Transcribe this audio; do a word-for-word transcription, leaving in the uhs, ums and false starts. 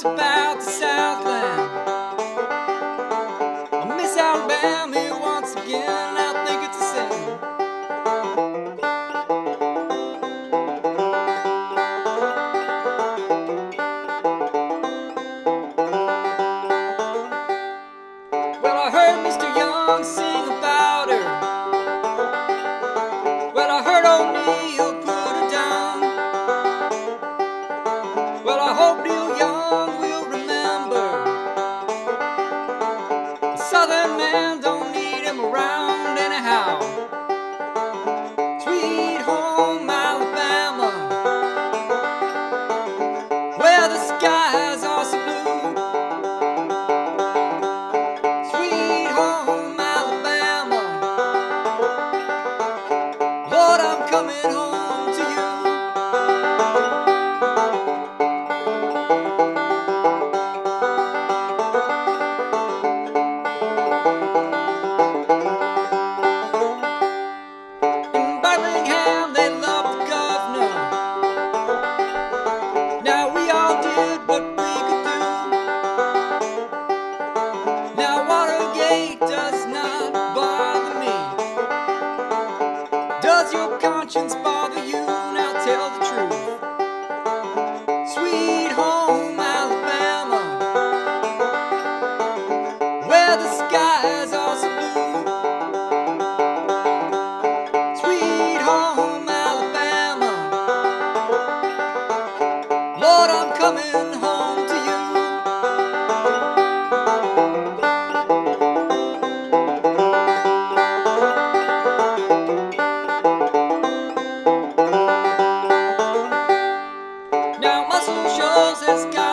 about the Southland. I miss Alabama once again. I think it's a sin. Well, I heard Mister Young sing about her. Well, I heard O'Neill put her down. Well, I hope Neil Young will remember. A Southern man don't need him around anyhow. Sweet home Alabama, where the skies are so blue. Sweet home Alabama, Lord, I'm coming home to you. In Birmingham they loved the governor. Now we all did what we could do. Now Watergate does not bother me. Does your conscience bother you? Now tell the truth. Sweet home Alabama, where the skies are so blue. Sweet home Alabama, Lord, I'm coming home to you. Now Muscle Shoals has got